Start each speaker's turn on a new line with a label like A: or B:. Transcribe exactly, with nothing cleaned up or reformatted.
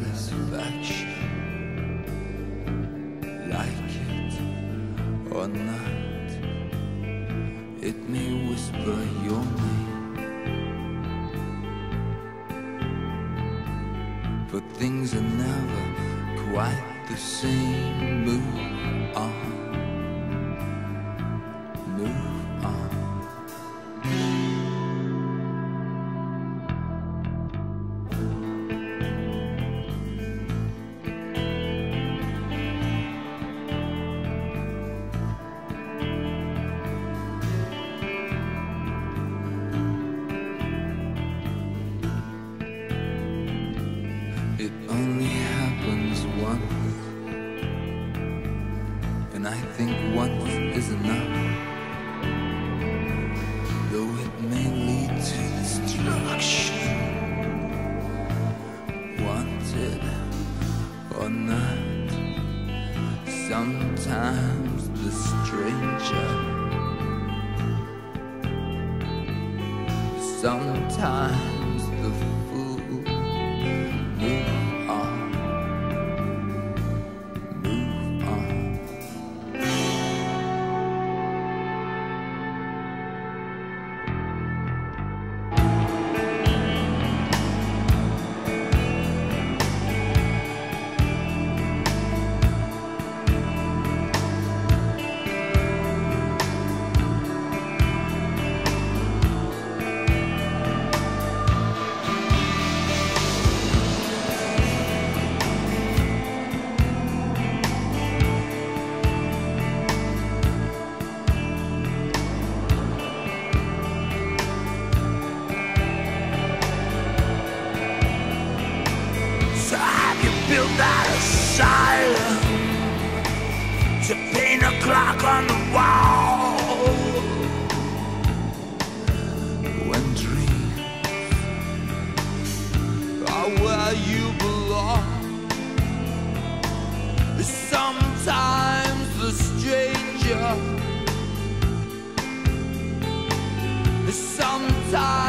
A: satisfaction, like it or not. It may whisper your name, but things are never quite the same. Move on, move on. It only happens once, and I think once is enough. Though it may lead to destruction, wanted or not. Sometimes the stranger, sometimes the fool. Move on, move on. Build that asylum to paint a clock on the wall. When dreams are where you belong, sometimes the stranger, sometimes